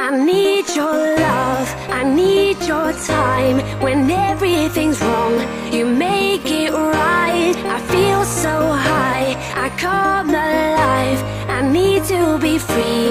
I need your love, I need your time. When everything's wrong, you make it right. I feel so high, I come alive. I need to be free.